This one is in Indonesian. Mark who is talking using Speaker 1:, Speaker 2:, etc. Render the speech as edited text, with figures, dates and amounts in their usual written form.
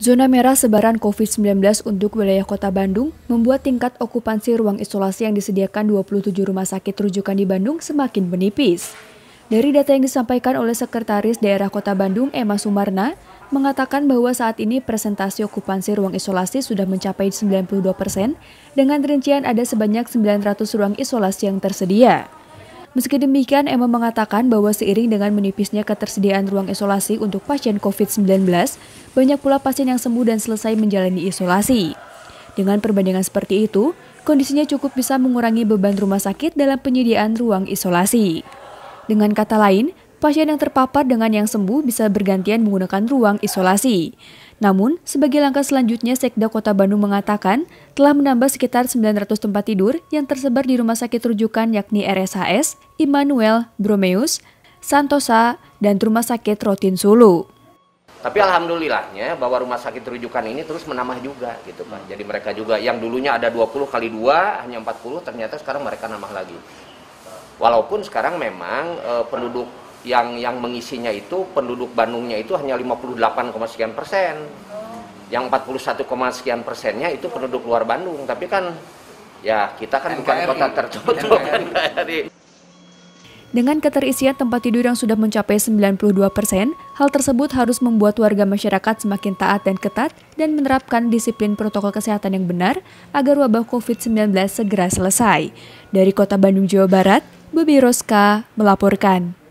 Speaker 1: Zona merah sebaran COVID-19 untuk wilayah Kota Bandung membuat tingkat okupansi ruang isolasi yang disediakan 27 rumah sakit rujukan di Bandung semakin menipis. Dari data yang disampaikan oleh Sekretaris Daerah Kota Bandung, Emma Sumarna, mengatakan bahwa saat ini presentasi okupansi ruang isolasi sudah mencapai 92%, dengan rincian ada sebanyak 900 ruang isolasi yang tersedia. Meski demikian, Emma mengatakan bahwa seiring dengan menipisnya ketersediaan ruang isolasi untuk pasien COVID-19, banyak pula pasien yang sembuh dan selesai menjalani isolasi. Dengan perbandingan seperti itu, kondisinya cukup bisa mengurangi beban rumah sakit dalam penyediaan ruang isolasi. Dengan kata lain, pasien yang terpapar dengan yang sembuh bisa bergantian menggunakan ruang isolasi. Namun, sebagai langkah selanjutnya, Sekda Kota Bandung mengatakan telah menambah sekitar 900 tempat tidur yang tersebar di rumah sakit rujukan yakni RSHS, Immanuel, Bromeus, Santosa, dan Rumah Sakit Rotin Sulu.
Speaker 2: Tapi alhamdulillahnya bahwa rumah sakit rujukan ini terus menambah juga gitu Pak. Jadi mereka juga yang dulunya ada 20 kali 2 hanya 40, ternyata sekarang mereka nambah lagi. Walaupun sekarang memang penduduk yang mengisinya itu penduduk Bandungnya itu hanya 58, sekian persen. Yang 41, sekian persennya itu penduduk luar Bandung. Tapi kan ya kita kan bukan kota tertutup kan.
Speaker 1: Dengan keterisian tempat tidur yang sudah mencapai 92%, hal tersebut harus membuat warga masyarakat semakin taat dan ketat dan menerapkan disiplin protokol kesehatan yang benar agar wabah COVID-19 segera selesai. Dari Kota Bandung, Jawa Barat, Bobi Roska melaporkan.